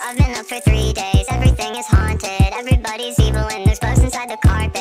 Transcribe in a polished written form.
I've been up for 3 days, everything is haunted. Everybody's evil and there's bugs inside the carpet.